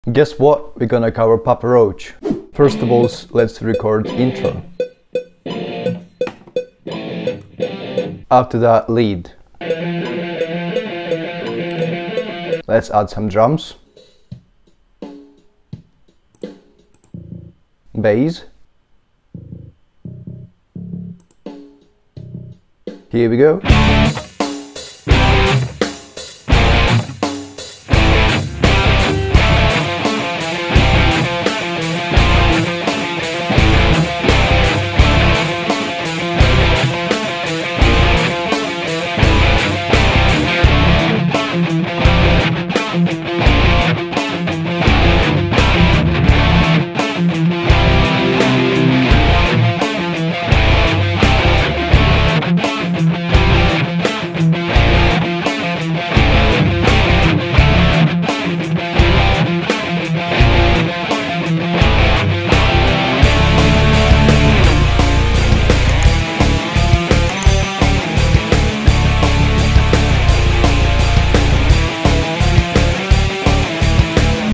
Guess what? We're gonna cover Papa Roach. First of all, let's record intro. After that, lead. Let's add some drums. Bass. Here we go.